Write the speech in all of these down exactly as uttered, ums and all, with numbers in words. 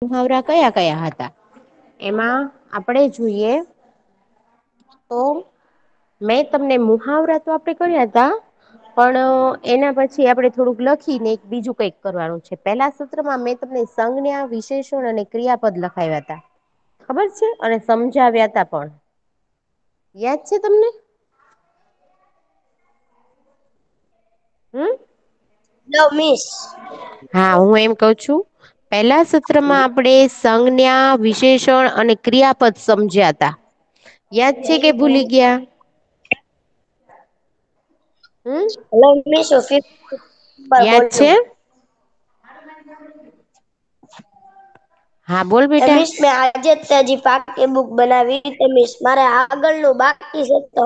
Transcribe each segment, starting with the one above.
મુહાવરા કયા કયા હતા એમાં આપણે જોઈએ તો મેં તમને મુહાવરા તો આપડે કર્યા હતા પણ એના પછી આપડે થોડુંક લખીને એક બીજું કઈક કરવાનું છે પેલા સત્રમાં મેં તમને સંજ્ઞા વિશેષણ અને ક્રિયાપદ લખાવ્યા હતા ખબર છે અને સમજાવ્યા તા પણ યાદ છે તમને હમ ન મિસ હા હું એમ કઉ છું પેલા સત્રમાં આપણે સંજ્ઞા વિશેષણ અને ક્રિયાપદ સમજ્યા હતા યાદ છે કે ભૂલી ગયા હમ યાદ છે હા બોલ બેટા મિસ મેં આજે ત્યાજી પાકી બુક બનાવી મિસ મારે આગળનું બાકી છે તો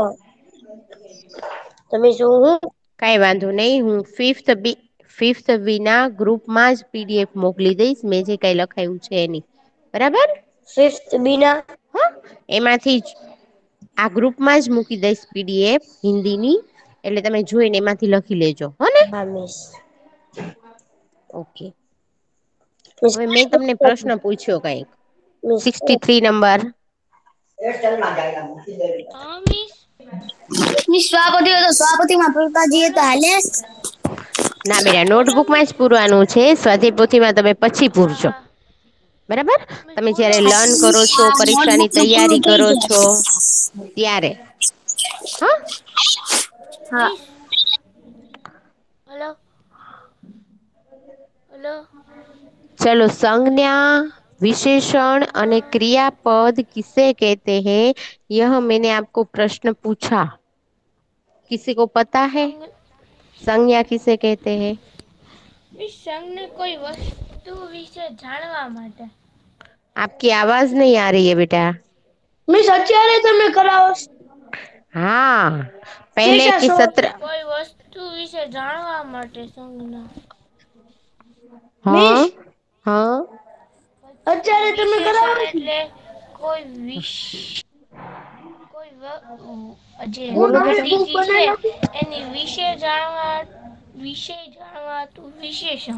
તમે શું હું કઈ વાંધો નહી હું ફિફ્થ બી ફિફ્થ બી ના ગ્રુપમાં જ પીડીએફ મોકલી દઈશ મેં જે કઈ લખાયું છે એની બરાબર ફિફ્થ બીના હા એમાંથી જ આ ગ્રુપમાં જ મૂકી દઈશ પીડીએફ હિન્દીની એટલે તમે જોઈને એમાંથી લખી લેજો હો ને હા મિસ ઓકે મિસ હવે મેં તમને પ્રશ્ન પૂછ્યો કઈક મિસ સિક્સટી થ્રી નંબર સ્વાપતિ તો સ્વાપતિ માં પ્રતાજી હતા હાલે ના બેટા નોટબુકમાં જ પૂરવાનું છે સ્વાધ્યાયપોથીમાં તમે પછી પૂરશો બરાબર તમે જયારે લર્ન કરો છો પરીક્ષાની નોટબુક પૂરું તૈયારી થઈ કરો જાય છો ત્યારે હા હા હલો હલો ચલો સંજ્ઞા विशेषण અને क्रियापद किसे कहते हैं यह मैंने आपको प्रश्न पूछा किसी को पता है સંગ संज्ञा किसे कहते हैं સંઘને કોઈ વસ્તુ વિશે જાણવા માટે आपकी आवाज नहीं आ रही है बेटा મિસ અત્યારે તમે કરાવો હા પહેલે શેષા કે શો સત્ર કોઈ વસ્તુ વિશે જાણવા માટે સંજ્ઞા મિસ હા હા અત્યારે તમે વિશેષણ કરાવો એટલે કોઈ વિશ કોઈ જે બોલો બેટા નોટબુક માહિતી છે બનાવી નાખું એની વિશે જાણવા વિષય જાણવા તું વિશેષણ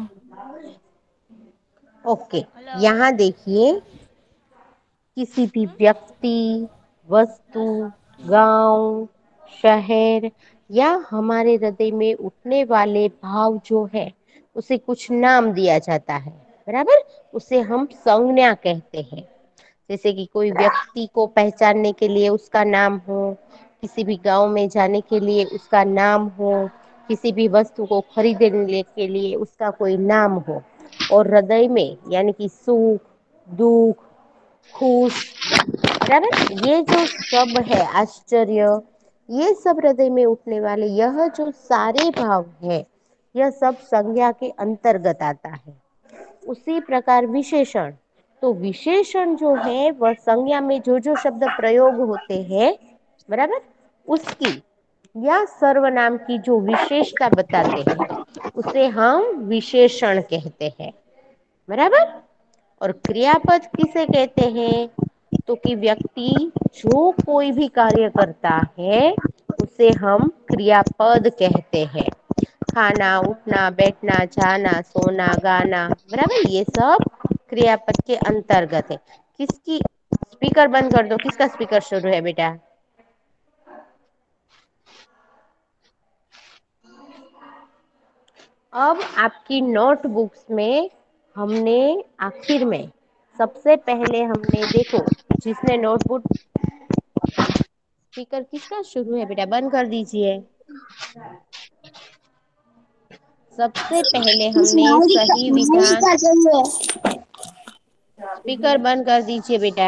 ओके હલો यहाँ देखिए किसी भी व्यक्ति वस्तु गांव शहर या हमारे हृदय में उठने वाले भाव जो है उसे कुछ नाम दिया जाता है बराबर उसे हम संज्ञा कहते हैं जैसे कि कोई व्यक्ति को पहचानने के लिए उसका नाम हो किसी भी गांव में जाने के लिए उसका नाम हो किसी भी वस्तु को खरीदने के लिए उसका कोई नाम हो और हृदय में यानी कि सुख दुख खुश बराबर ये जो सब है आश्चर्य ये सब हृदय में उठने वाले यह जो सारे भाव है यह सब संज्ञा के अंतर्गत आता है उसी प्रकार विशेषण तो विशेषण जो है वह संज्ञा में जो जो शब्द प्रयोग होते हैं बराबर उसकी या सर्वनाम की जो विशेषता बताते हैं उसे हम विशेषण कहते हैं बराबर और क्रियापद किसे कहते हैं तो कि व्यक्ति जो कोई भी कार्य करता है उसे हम क्रियापद कहते हैं खाना उठना बैठना जाना सोना गाना बराबर ये सब क्रियापद के अंतर्गत है किसकी स्पीकर बंद कर दो किसका स्पीकर शुरू है बेटा अब आपकी नोटबुक्स में हमने आखिर में सबसे पहले हमने देखो जिसने नोटबुक स्पीकर किसका शुरू है बेटा बंद कर दीजिए सबसे पहले हमने सही विधान स्पीकर बंद कर दीजिए बेटा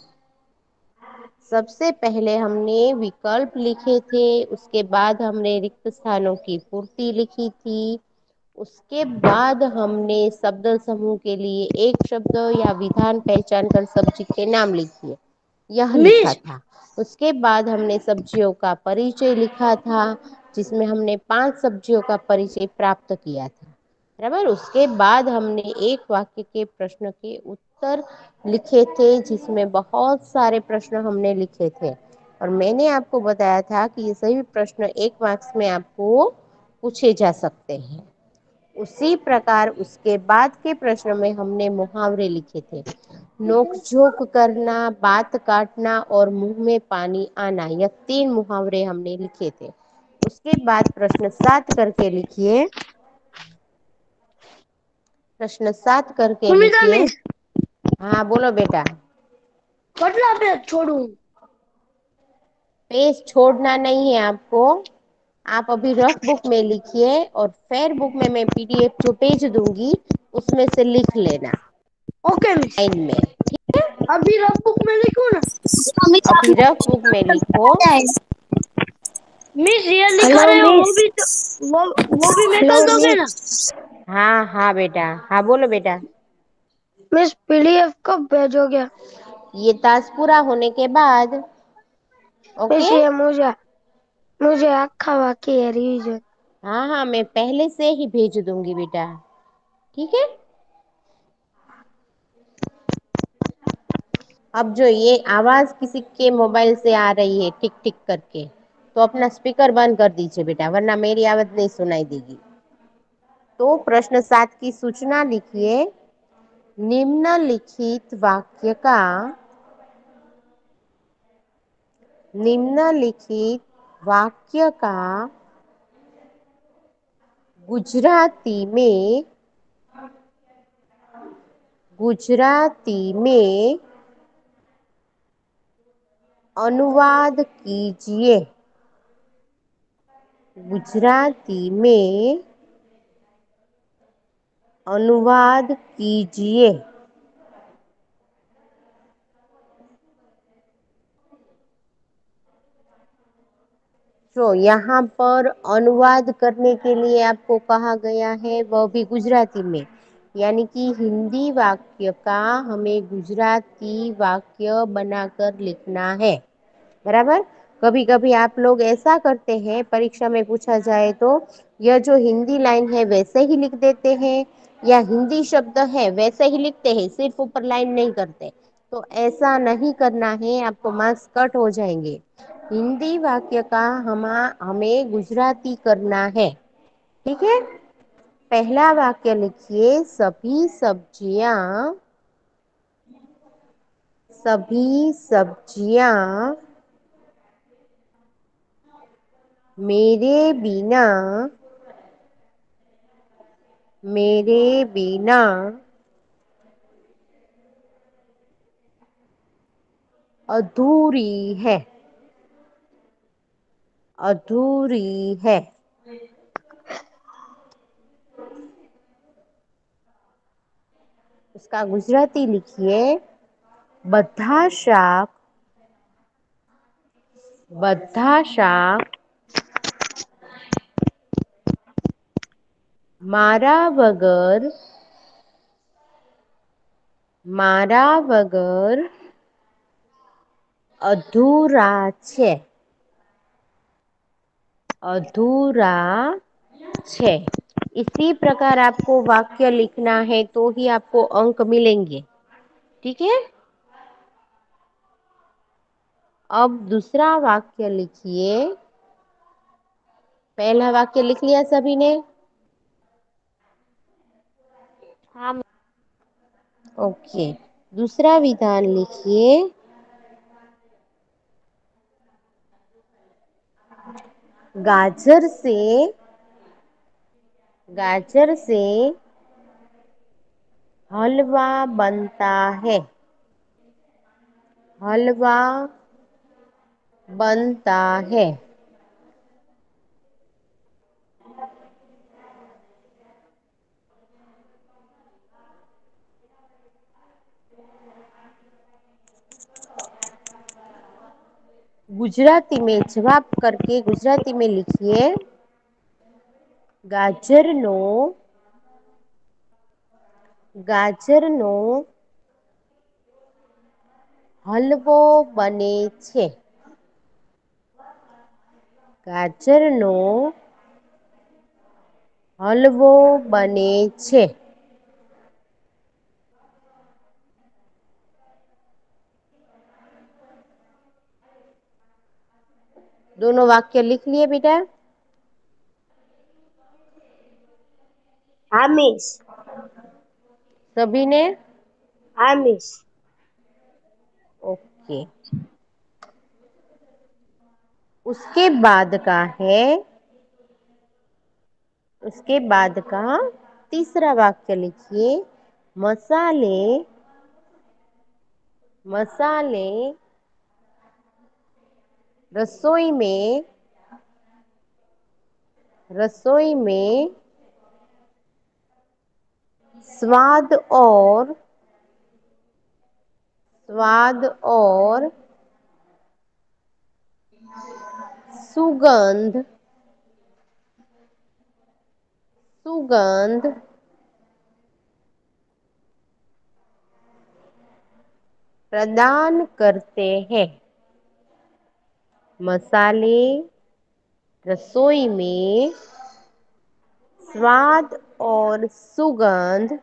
सबसे पहले हमने विकल्प लिखे थे उसके बाद हमने रिक्त स्थानों की पूर्ति लिखी थी उसके बाद हमने शब्द समूह के लिए एक शब्द या विधान पहचान कर सब्जी के नाम लिखिए यह लिखा मिस था उसके बाद हमने सब्जियों का परिचय लिखा था जिसमें हमने पांच सब्जियों का परिचय प्राप्त किया था बराबर उसके बाद हमने एक वाक्य के प्रश्न के उत्तर लिखे थे जिसमें बहुत सारे प्रश्न हमने लिखे थे और मैंने आपको बताया था कि ये सभी प्रश्न एक मार्क्स में आपको पूछे जा सकते हैं उसी प्रकार उसके बाद के प्रश्न में हमने मुहावरे लिखे थे। नोक झोंक करना, बात काटना और मुंह में पानी आना, यह तीन मुहावरे हमने लिखे थे। उसके बाद प्रश्न सात करके लिखिए। प्रश्न सात करके सुमिता लिखिए। मिस हाँ बोलो बेटा। કેટલા પેજ છોડું? पेज छोड़ना नहीं है आपको। आप अभी रफ बुक में लिखिए और फेयर बुक में मैं पीडीएफ जो पेज दूंगी उसमें से लिख लेना ओके मिस। लाइन में। ठीक है, अभी रफ बुक में लिखूं ना? अभी रफ बुक में लिखो। मिस ये लिखा हेलो रहे हो वो मिस। भी तो वो वो भी मैं हेलो कर दोगे ना? मिस। हाँ हाँ बेटा, हाँ बोलो बेटा। मिस पीडीएफ कब भेजोगे? ये टास्क पूरा होने के बाद। ओके। मिस ये मुझे मुझे आखा बाकी है रिवीजन। हाँ हाँ मैं पहले से ही भेज दूंगी बेटा। ठीक है। अब जो ये आवाज किसी के मोबाइल से आ रही है टिक टिक करके, तो अपना स्पीकर बंद कर दीजिए बेटा, वरना मेरी आवाज नहीं सुनाई देगी। तो प्रश्न सात की सूचना लिखिए। निम्नलिखित वाक्य का निम्नलिखित वाक्य का गुजराती में गुजराती में अनुवाद कीजिए। गुजराती में अनुवाद कीजिए। तो यहाँ पर अनुवाद करने के लिए आपको कहा गया है, वह भी गुजराती में, यानी कि हिंदी वाक्य का हमें गुजराती वाक्य बनाकर लिखना है। बराबर। कभी कभी आप लोग ऐसा करते हैं, परीक्षा में पूछा जाए तो यह जो हिंदी लाइन है वैसे ही लिख देते हैं, या हिंदी शब्द है वैसे ही लिखते हैं, सिर्फ ऊपर लाइन नहीं करते। तो ऐसा नहीं करना है, आपको मार्क्स कट हो जाएंगे। हिंदी वाक्य का हम हमें गुजराती करना है। ठीक है। पहला वाक्य लिखिए। सभी सब्जियां सभी सब्जियां मेरे बिना मेरे बिना अधूरी है अधूरी है। उसका गुजराती लिखिए। બધા શાક બધા શાક મારા વગર મારા વગર અધૂરા છે अधूरा छे। इसी प्रकार आपको वाक्य लिखना है तो ही आपको अंक मिलेंगे। ठीक है। अब दूसरा वाक्य लिखिए। पहला वाक्य लिख लिया सभी ने? हाँ। ओके। दूसरा विधान लिखिए। गाजर से गाजर से हलवा बनता है हलवा बनता है। गुजराती में जवाब करके गुजराती में लिखिए। गाजरनो गाजरनो हलवो बने छे। गाजरनो हलवो बने छे। दोनों वाक्य लिख लिए बेटा? आमिष। सभी ने आमिष। ओके। उसके बाद का है उसके बाद का तीसरा वाक्य लिखिए। मसाले मसाले रसोई में रसोई में स्वाद और स्वाद और सुगंध सुगंध प्रदान करते हैं। मसाले रसोई में स्वाद और सुगंध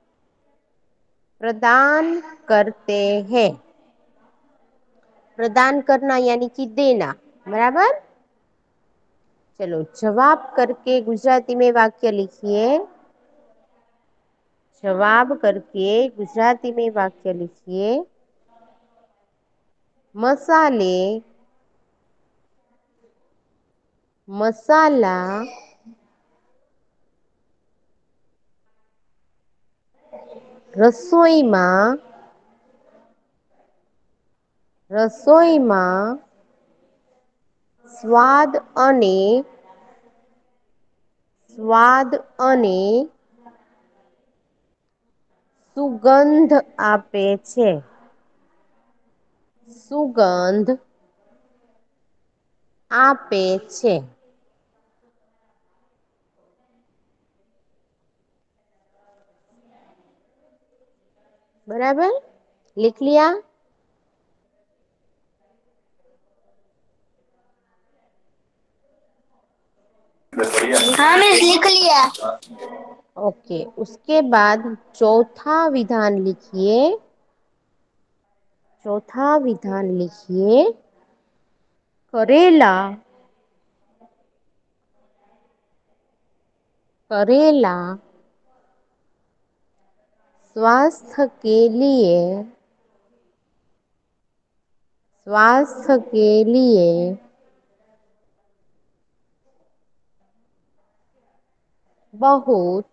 प्रदान करते हैं। प्रदान करना यानी कि देना, बराबर। चलो जवाब करके गुजराती में वाक्य लिखिए। जवाब करके गुजराती में वाक्य लिखिए। मसाले मसाला રસોઈમાં રસોઈમાં સ્વાદ અને સ્વાદ અને સુગંધ આપે છે। સુગંધ આપે છે। बराबर लिख लिया। हाँ मिस लिख लिया। ओके, उसके बाद चौथा विधान लिखिए। चौथा विधान लिखिए। करेला करेला स्वास्थ्य के लिए स्वास्थ्य के लिए बहुत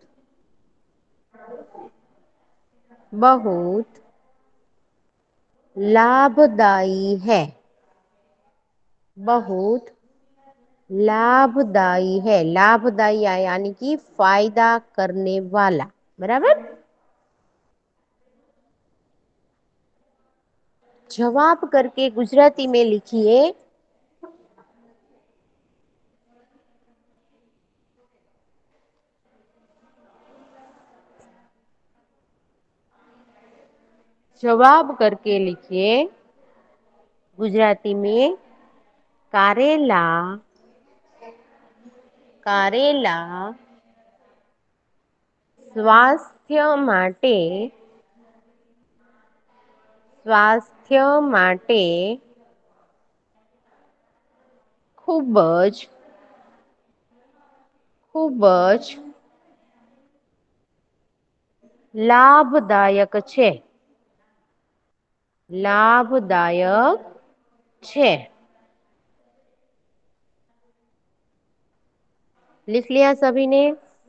बहुत लाभदायी है। बहुत लाभदायी है। लाभदायी यानी कि फायदा करने वाला, बराबर। जवाब करके गुजराती में लिखिए। जवाब करके लिखिए गुजराती में। कारेला कारेला स्वास्थ्य माटे स्वास्थ्य माटे खूब ज खूब ज लाभदायक छे। लाभदायक छे। लिख लिया सभी ने?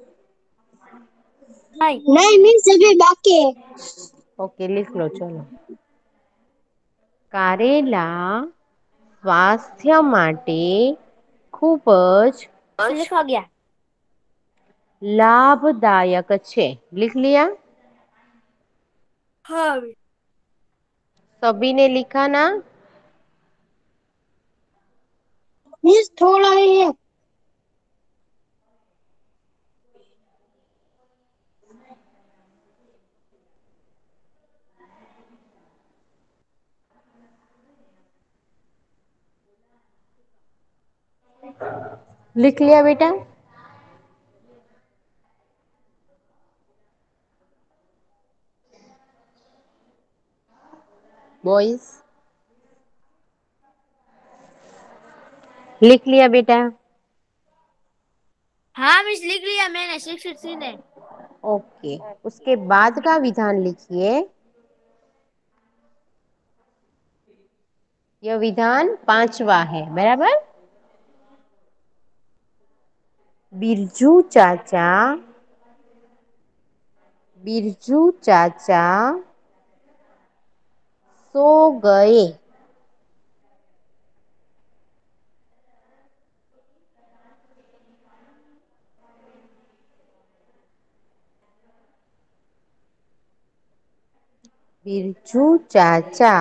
नहीं मिस अभी बाकी है। ओके लिख लो चलो। कारेला स्वास्थ्य माटे खूब ज लिखवा गया। लाभदायक छे। लिख लिया? हाँ सभी ने लिखा ना? मिस थोड़ा ही है। लिख लिया बेटा? बॉयज लिख लिया बेटा? हाँ मिस लिख लिया मैंने शिक्षक जी ने। ओके, उसके बाद का विधान लिखिए। यह विधान पांचवा है, बराबर। बिरजू चाचा बिरजू चाचा सो गए। बिरजू चाचा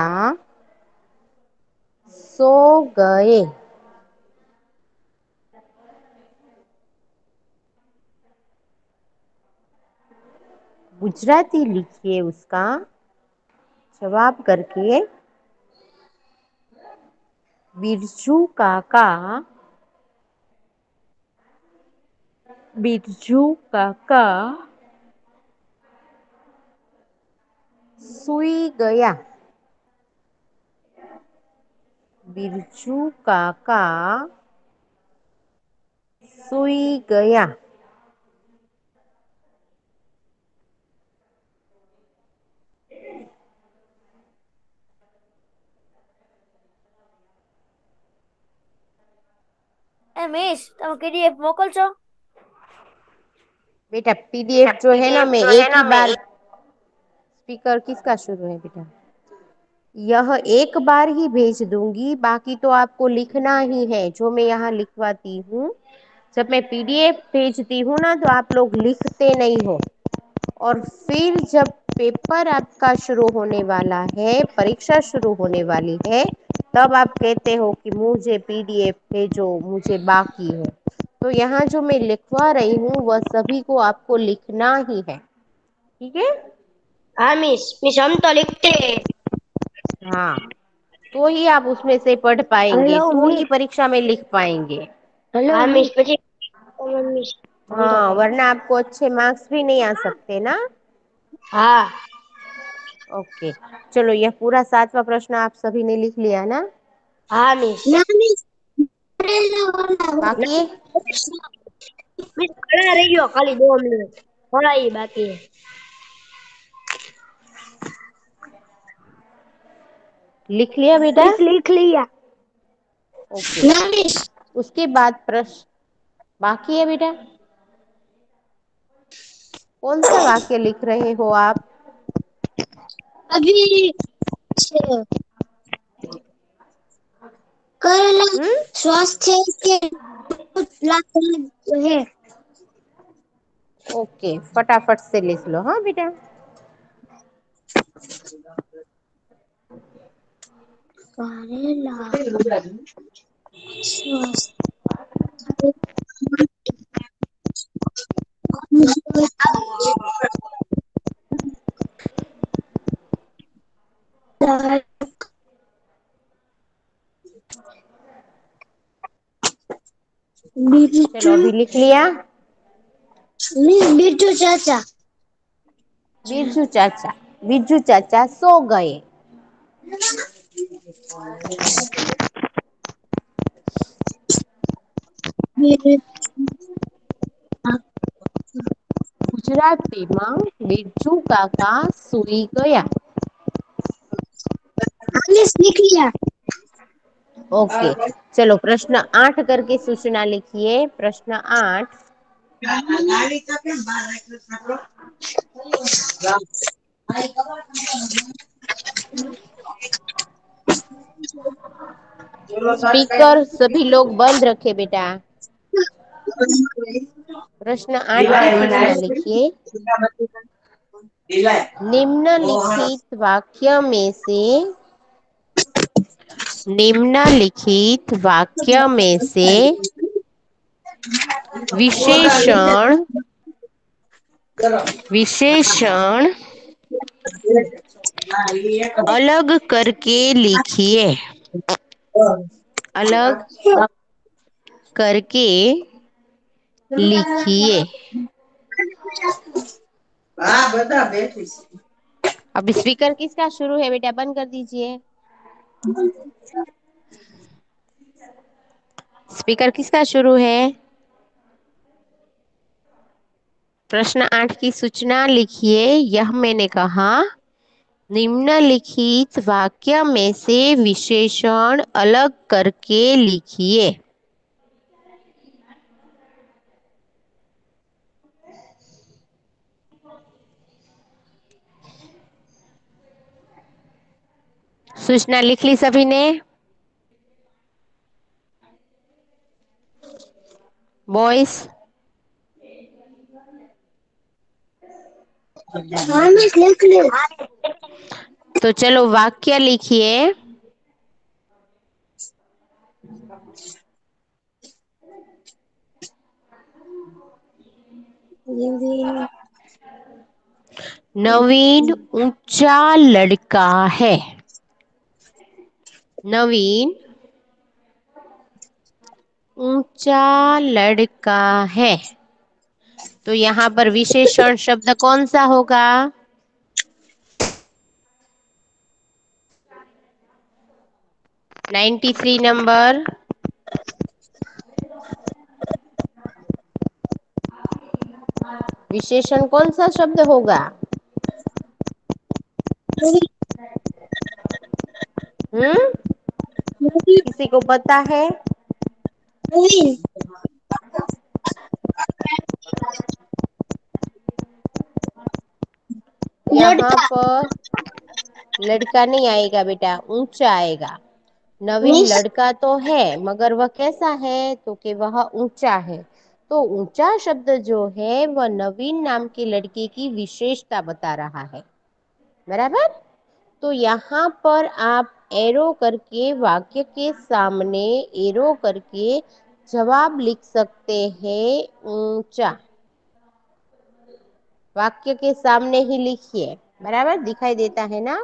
सो गए। गुजराती लिखिए उसका जवाब करके। बिरजू काका बिरजू काका सुई गया। बिरजू काका सुई गया। ए मिस તમે પીડીએફ મોકલશો? बेटा पीडीएफ जो है ना, मैं एक ही बार। स्पीकर किसका शुरू है बेटा? यह एक बार ही भेज दूंगी, बाकी तो आपको लिखना ही है जो मैं यहाँ लिखवाती हूँ। जब मैं पीडीएफ भेजती हूँ ना, तो आप लोग लिखते नहीं हो, और फिर जब पेपर आपका शुरू होने वाला है, परीक्षा शुरू होने वाली है, तब आप कहते हो कि मुझे पीडीएफ भेजो, मुझे बाकी है। तो यहाँ जो मैं लिखवा रही हूँ वह सभी को आपको लिखना ही है, ठीक है? हाँ मिस, मिस हम तो लिखते हैं। हाँ, तो ही आप उसमें से पढ़ पाएंगे, हेलो तो ही मिस। परीक्षा में लिख पाएंगे। हेलो हाँ मिस, પછી मिस हम तो हाँ, वरना आपको अच्छे मार्क्स भी नहीं आ सकते ना। हाँ ओके, चलो यह पूरा सातवां प्रश्न आप सभी ने लिख लिया ना? हाँ मिस। ना मिस बाकी है? मिस खड़ा रही गयो खाली दो मिनिट, थोड़ा ही बाकी है। लिख लिया बेटा? मिस लिख लिया। ओके, ना मिस उसके बाद प्रश्न बाकी है बेटा। कौन सा वाक्य लिख रहे हो आप? अभी करेला हम्म स्वास्थ्य के लाभ है। ओके, फटाफट से लिख लो हाँ बेटा। करेला स्वास्थ्य चलो बिरजू अभी लिख लिया। बिरजू चाचा बिरजू चाचा बिरजू चाचा सो गए। ગુજરાતીમાં बिरजू काका સુઈ ગયા। लिख लिया। ओके, चलो प्रश्न आठ करके सूचना लिखिए। प्रश्न आठ। स्पीकर सभी लोग बंद रखे बेटा। प्रश्न आठ की सूचना लिखिए। निम्नलिखित वाक्य में से निम्नलिखित वाक्य में से विशेषण विशेषण अलग करके लिखिए। अलग करके लिखिए। हाँ बता बैठी। अब स्पीकर किसका शुरू है बेटा? बंद कर दीजिए। स्पीकर किसका शुरू है? प्रश्न आठ की सूचना लिखिए। यह मैंने कहा, निम्नलिखित वाक्य में से विशेषण अलग करके लिखिए। सूचना लिख ली सभी ने? बॉयज, हाँ मिस लिख ली। तो चलो वाक्य लिखिए। नवीन ऊंचा लड़का है। नवीन ऊंचा लड़का है। तो यहाँ पर विशेषण शब्द कौन सा होगा? Ninety three number. विशेषण कौन सा शब्द होगा? हम्म किसी को पता है? यहाँ लड़का पर लड़का नहीं आएगा बेटा, ऊंचा आएगा। नवीन मिस लड़का तो है, मगर वह कैसा है? तो कि वह ऊंचा है। तो ऊंचा शब्द जो है वह नवीन नाम के लड़के की विशेषता बता रहा है। बराबर। तो यहाँ पर आप एरो करके वाक्य के सामने एरो करके जवाब लिख सकते हैं ऊंचा। वाक्य के सामने ही लिखिए। बराबर, दिखाई देता है ना?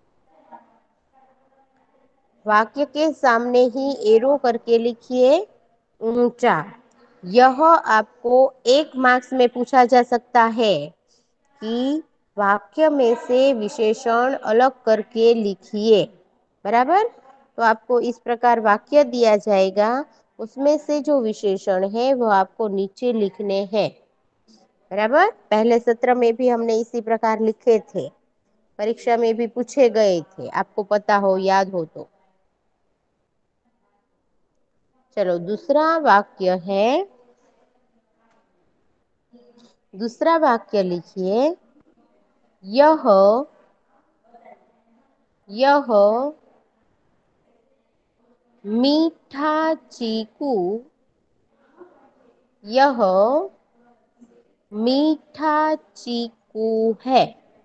वाक्य के सामने ही एरो करके लिखिए ऊंचा। यह आपको एक मार्क्स में पूछा जा सकता है कि वाक्य में से विशेषण अलग करके लिखिए। बराबर। तो आपको इस प्रकार वाक्य दिया जाएगा, उसमें से जो विशेषण है वो आपको नीचे लिखने हैं। बराबर। पहले सत्र में भी हमने इसी प्रकार लिखे थे, परीक्षा में भी पूछे गए थे, आपको पता हो, याद हो तो। चलो दूसरा वाक्य है। दूसरा वाक्य लिखिए। यह यह मीठा चीकू यह मीठा चीकू है।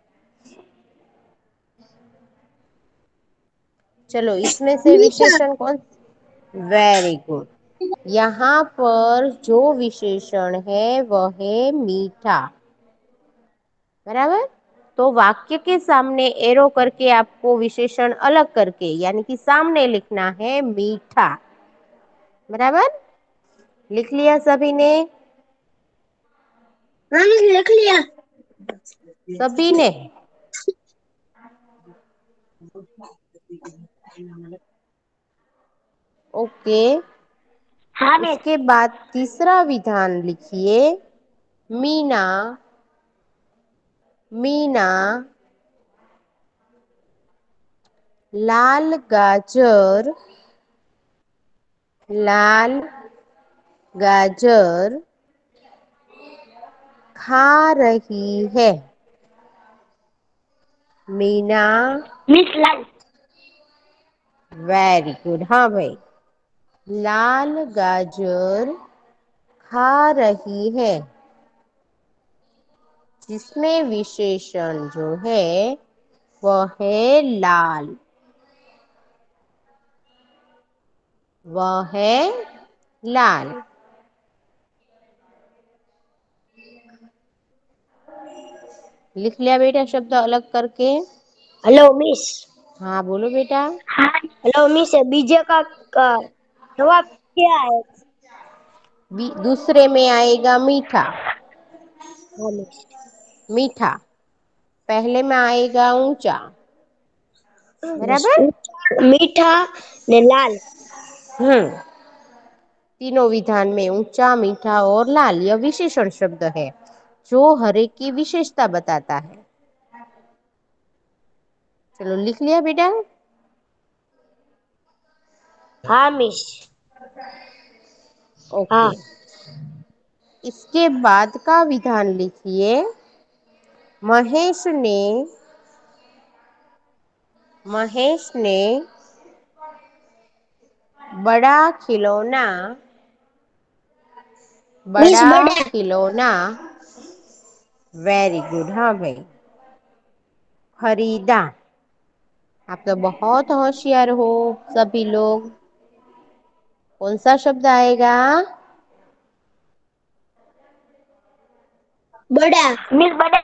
चलो इसमें से मीठा विशेषण कौन? Very good. यहाँ पर जो विशेषण है वह है मीठा। बराबर। तो वाक्य के सामने एरो करके आपको विशेषण अलग करके यानी कि सामने लिखना है मीठा। बराबर। लिख लिया सभी ने? हाँ मिस लिख लिया। सभी ने? ओके। हाँ मिस। उसके बाद तीसरा विधान लिखिए। मीना मीना लाल गाजर लाल गाजर खा रही है। मीना मिस लाल वेरी गुड। हाँ भाई, लाल गाजर खा रही है, जिसमें विशेषण जो है वह है लाल। वह है लाल। लिख लिया बेटा शब्द अलग करके? Hello miss. हाँ बोलो बेटा। हाँ हेलो मिस, बीजे का, का जवाब क्या है? बी- दूसरे में आएगा मीठा। हाँ मिस। मीठा। पहले में आएगा ऊंचा। मिस बराबर। ऊंचा, मीठा ने लाल। हम्म तीनों विधान में ऊंचा, मीठा और लाल यह विशेषण शब्द है। जो हर एक की विशेषता बताता है। चलो लिख लिया बेटा? हाँ मिस। ओके। हाँ। इसके बाद का विधान लिखिए। महेश ने महेश ने बड़ा खिलौना मिस बड़ा बड़ा। खिलौना वेरी गुड। हाँ भाई, खरीदा। आप तो बहुत होशियार हो सभी लोग। कौन सा शब्द आएगा? बड़ा। मिस बड़ा।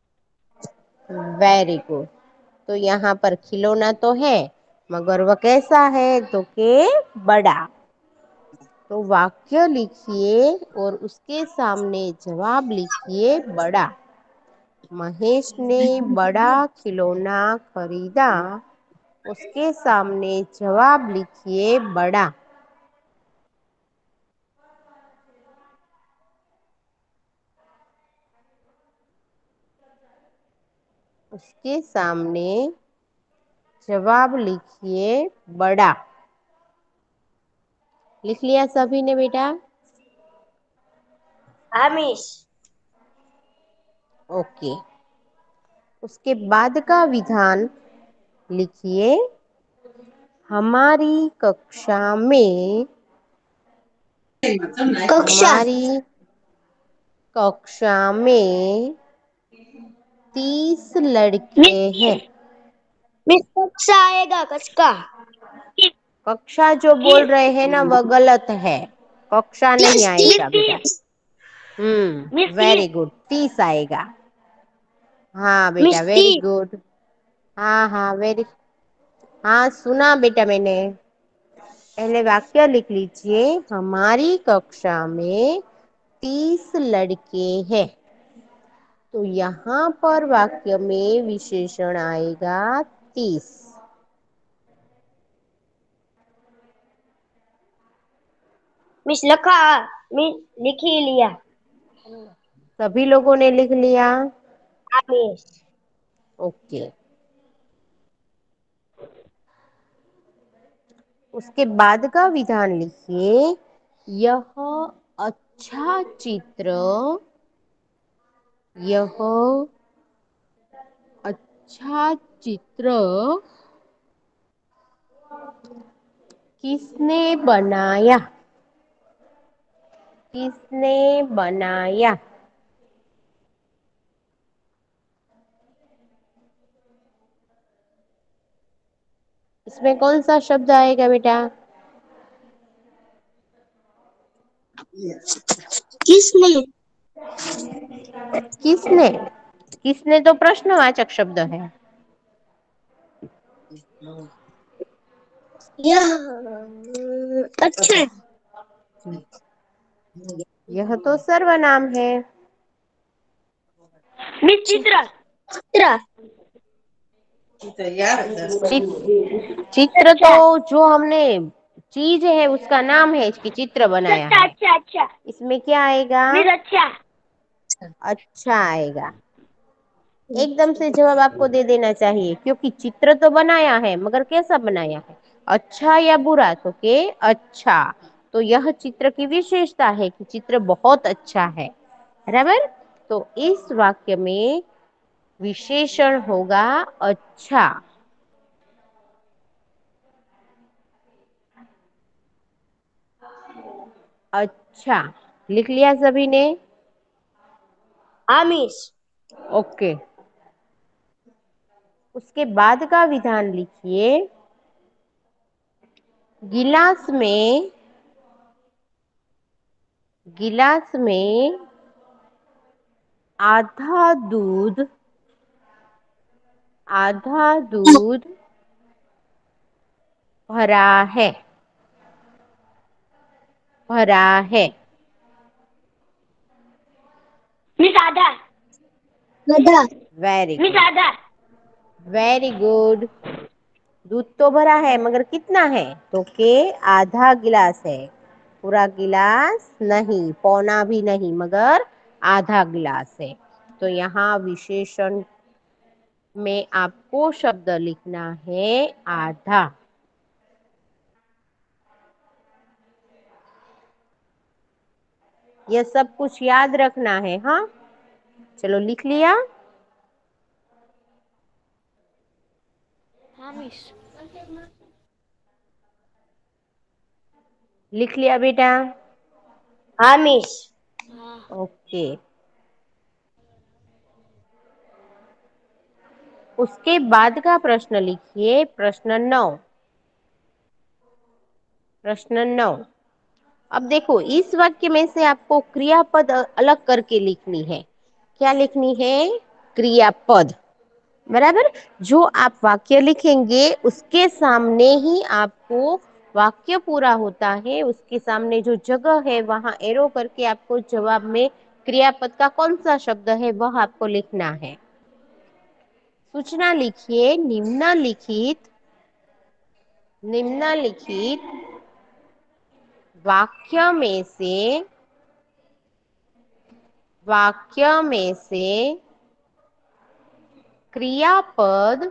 Very good. तो यहाँ पर खिलौना तो है, मगर वह कैसा है? तो के बड़ा। तो वाक्य लिखिए और उसके सामने जवाब लिखिए बड़ा। महेश ने बड़ा खिलौना खरीदा। उसके सामने जवाब लिखिए बड़ा। उसके सामने जवाब लिखिए बड़ा। लिख लिया सभी ने बेटा? हाँ मिस। ओके। उसके बाद का विधान लिखिए। हमारी कक्षा में कक्षा। हमारी कक्षा में तीस लड़के मिस हैं। मिस कक्षा आएगा कसका। कक्षा जो बोल रहे हैं ना वह गलत है। कक्षा नहीं तीस आएगा बेटा। तीस। मिस हम्म तीस। वेरी गुड, तीस आएगा। हाँ बेटा, मिस वेरी तीस। गुड। हाँ हाँ वेरी। हाँ सुना बेटा मैंने। पहले वाक्य लिख लीजिए। हमारी कक्षा में तीस लड़के हैं। तो यहाँ पर वाक्य में विशेषण आएगा तीस। मिस लखा। मिस लिख ही लिया। सभी लोगों ने लिख लिया? हाँ मिस। ओके। उसके बाद का विधान लिखिए। यह अच्छा चित्र यह अच्छा चित्र किसने बनाया? किसने बनाया? इसमें कौन सा शब्द आएगा बेटा? किसने? किसने? किसने तो प्रश्नवाचक शब्द है। यह अच्छा। यह तो सर्वनाम है। मिस चित्र। चित्र। चित- चित्र तो अच्छा। जो हमने चीज है उसका नाम है कि चित्र बनाया अच्छा है। अच्छा अच्छा। इसमें क्या आएगा? मिस अच्छा। अच्छा आएगा। एकदम से जवाब आपको दे देना चाहिए, क्योंकि चित्र तो बनाया है मगर कैसा बनाया है? अच्छा या बुरा? तो के अच्छा। तो यह चित्र की विशेषता है कि चित्र बहुत अच्छा है। बराबर। तो इस वाक्य में विशेषण होगा अच्छा। अच्छा लिख लिया सभी ने? हाँ मिस। ओके। उसके बाद का विधान लिखिए। गिलास में गिलास में आधा दूध आधा दूध भरा है। भरा है। मिस आधा। आधा। Very miss good. आधा। Very good. दूध तो भरा है मगर कितना है? तो के आधा गिलास है। पूरा गिलास नहीं, पौना भी नहीं, मगर आधा गिलास है। तो यहाँ विशेषण में आपको शब्द लिखना है आधा। यह सब कुछ याद रखना है। हाँ, चलो लिख लिया। हाँ मिस। लिख लिया बेटा? हाँ मिस। हाँ। ओके। उसके बाद का प्रश्न लिखिए, प्रश्न नौ। प्रश्न नौ। अब देखो, इस वाक्य में से आपको क्रियापद अलग करके लिखनी है। क्या लिखनी है? क्रियापद। बराबर। जो आप वाक्य लिखेंगे उसके सामने ही आपको, वाक्य पूरा होता है उसके सामने जो जगह है वहां एरो करके आपको जवाब में क्रियापद का कौन सा शब्द है वह आपको लिखना है। सूचना लिखिए, निम्नलिखित निम्नलिखित वाक्य में से वाक्य में से क्रियापद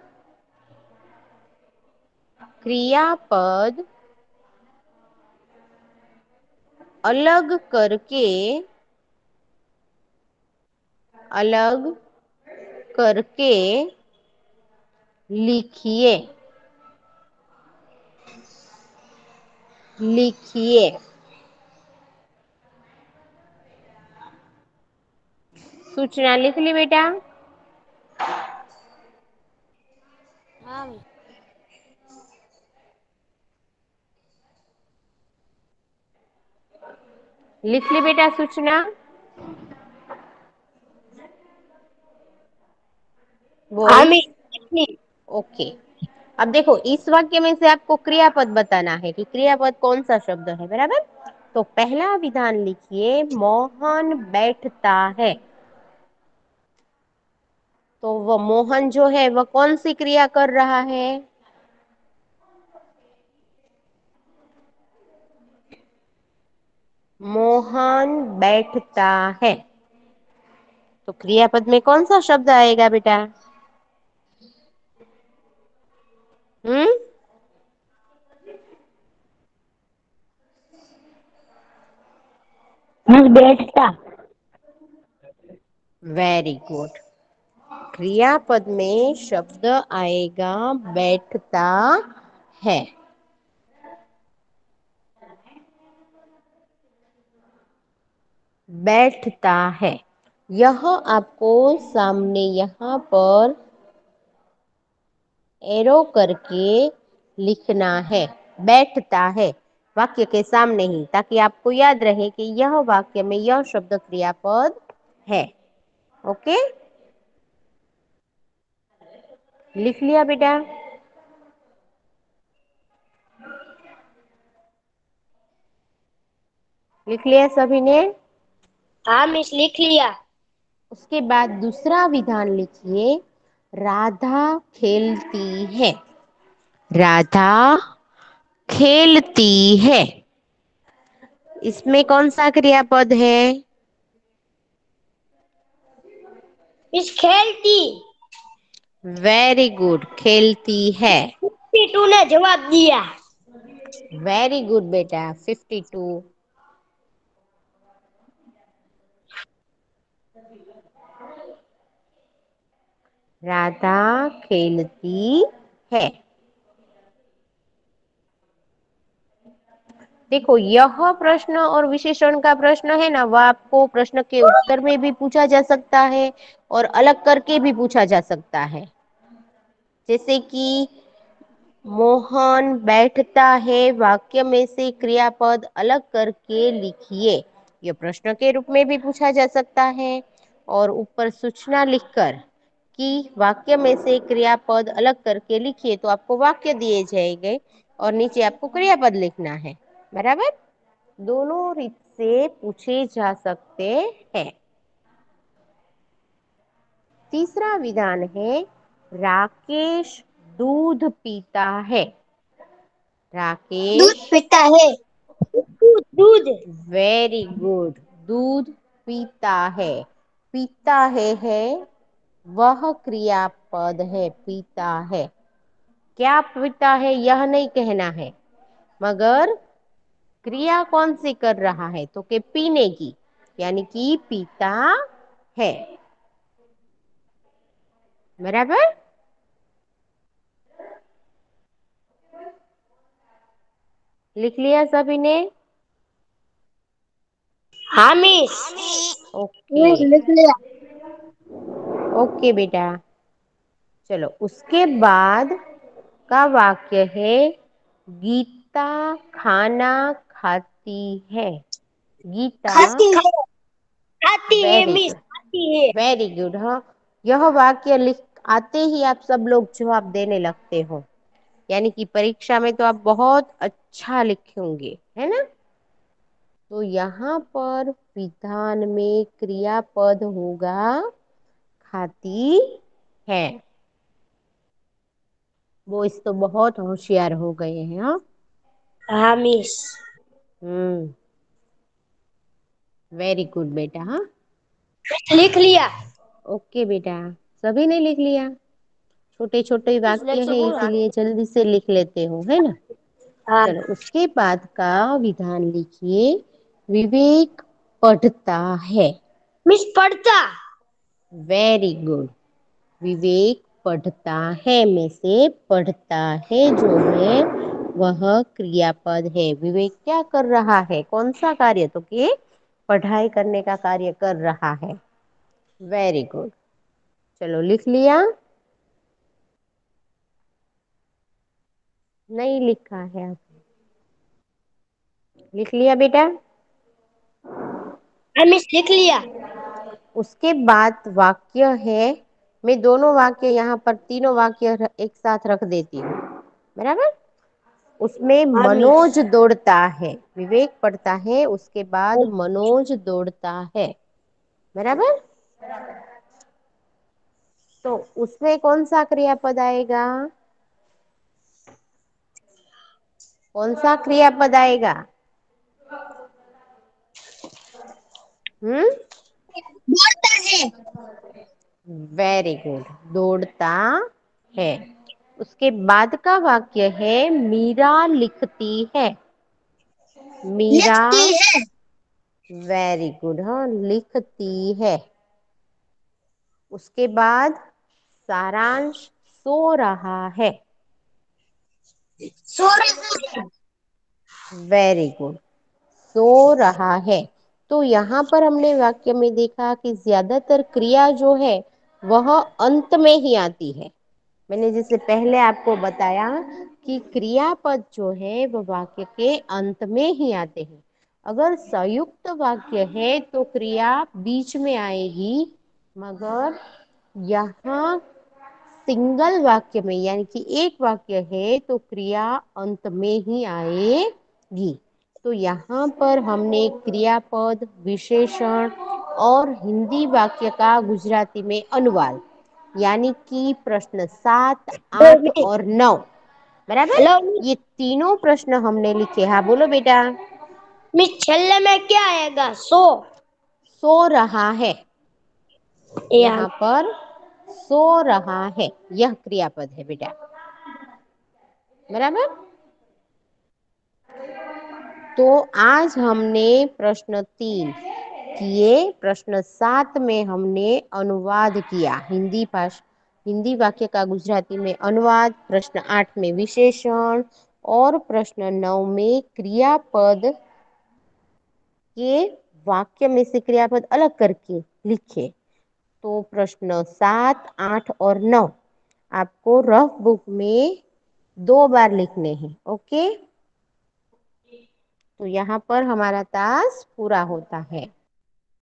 क्रियापद अलग करके अलग करके लिखिए लिखिए। सूचना लिख ली बेटा? हाँ मिस। लिख ली बेटा सूचना? हाँ बोल। मिस। लिख ली। ओके। अब देखो, इस वाक्य में से आपको क्रियापद बताना है कि क्रियापद कौन सा शब्द है। बराबर। तो पहला विधान लिखिए, मोहन बैठता है। तो वह मोहन जो है वह कौन सी क्रिया कर रहा है? मोहन बैठता है। तो क्रियापद में कौन सा शब्द आएगा बेटा? हम्म मिस बैठता। Very good. क्रियापद में शब्द आएगा बैठता है। बैठता है। यह आपको सामने यहाँ पर एरो करके लिखना है। बैठता है वाक्य के सामने ही, ताकि आपको याद रहे कि यह वाक्य में यह शब्द क्रियापद है। ओके, लिख लिया बेटा? लिख लिया सभी ने? हाँ मिस, लिख लिया। उसके बाद दूसरा विधान लिखिए, राधा खेलती है। राधा खेलती है। इसमें कौन सा क्रियापद है? मिस खेलती। वेरी गुड, खेलती है। फिफ्टी टू ने जवाब दिया। वेरी गुड बेटा, फिफ्टी टू। राधा खेलती है। देखो, यह प्रश्न और विशेषण का प्रश्न है ना, वह आपको प्रश्न के उत्तर में भी पूछा जा सकता है और अलग करके भी पूछा जा सकता है। जैसे कि मोहन बैठता है, वाक्य में से क्रियापद अलग करके लिखिए। यह प्रश्न के रूप में भी पूछा जा सकता है। और ऊपर सूचना लिखकर कि वाक्य में से क्रियापद अलग करके लिखिए, तो आपको वाक्य दिए जाएंगे और नीचे आपको क्रियापद लिखना है। बराबर। दोनों रीत से पूछे जा सकते हैं। तीसरा विधान है, राकेश दूध पीता है। दूध राकेश, पीता है। दूध दूध। वेरी गुड, दूध पीता है। पीता है है वह क्रियापद है, पीता है। क्या पीता है यह नहीं कहना है, मगर क्रिया कौन सी कर रहा है, तो के पीने की, यानी कि पीता है। बराबर। लिख लिया सभी ने? हाँ मिस। ओके मिस लिख लिया। ओके बेटा। चलो उसके बाद का वाक्य है, गीता खाना खाती है। गीता खाती है। खाती है वेरी मिस, गुड, खाती है। Very good. हाँ, यह वाक्य लिख आते ही आप सब लोग जवाब देने लगते हो, यानी कि परीक्षा में तो आप बहुत अच्छा लिखे होंगे, है ना। तो यहाँ पर विधान में क्रियापद होगा खाती है। वो इस तो बहुत होशियार हो गए हैं। हाँ, हाँ मिस। हम्म, वेरी गुड बेटा। हाँ, लिख लिया। ओके बेटा, सभी ने लिख लिया। छोटे छोटे वाक्य है इसीलिए जल्दी से लिख लेते हो, है ना। हाँ चलो उसके बाद का विधान लिखिए, विवेक पढ़ता है। मिस पढ़ता। Very good. विवेक पढ़ता है में से पढ़ता है जो है वह क्रियापद है। विवेक क्या कर रहा है, कौन सा कार्य, तो कि पढ़ाई करने का कार्य कर रहा है। Very good. चलो लिख लिया? नहीं लिखा है आप? लिख लिया बेटा? हाँ मिस लिख लिया। उसके बाद वाक्य है, मैं दोनों वाक्य यहाँ पर तीनों वाक्य र- एक साथ रख देती हूँ, बराबर। उसमें हाँ मनोज मिस। दौड़ता है, विवेक पढ़ता है, उसके बाद मनोज दौड़ता है, बराबर। तो उसमें कौन सा क्रियापद आएगा, कौन सा क्रियापद आएगा? हम्म, दौड़ता है। वेरी गुड, दौड़ता है। उसके बाद का वाक्य है, मीरा लिखती है। मीरा, लिखती है। वेरी गुड, हाँ लिखती है। उसके बाद सारांश, सो रहा है। सो रहा है। वेरी गुड, सो रहा है। तो यहाँ पर हमने वाक्य में देखा कि ज्यादातर क्रिया जो है वह अंत में ही आती है। मैंने जैसे पहले आपको बताया कि क्रियापद जो है वह वाक्य के अंत में ही आते हैं। अगर संयुक्त वाक्य है तो क्रिया बीच में आएगी, मगर यहाँ सिंगल वाक्य में यानी कि एक वाक्य है तो क्रिया अंत में ही आएगी। तो यहाँ पर हमने क्रियापद, विशेषण और हिंदी वाक्य का गुजराती में अनुवाद, यानी कि प्रश्न सात, दो आठ मिनट। और नौ, बराबर, हेलो मिस। ये तीनों प्रश्न हमने लिखे। हाँ बोलो बेटा? मिस छेल्ले में क्या आएगा? सो। सो रहा है, या यहाँ पर सो रहा है, यह क्रियापद है बेटा, बराबर। तो आज हमने प्रश्न तीन किए, प्रश्न सात में हमने अनुवाद किया, हिंदी भाषा हिंदी वाक्य का गुजराती में अनुवाद, प्रश्न आठ में विशेषण और प्रश्न नौ में क्रियापद के वाक्य में से क्रियापद अलग करके लिखे। तो प्रश्न सात, आठ और नौ आपको रफ बुक में दो बार लिखने हैं। ओके, तो यहाँ पर हमारा टास्क पूरा होता है।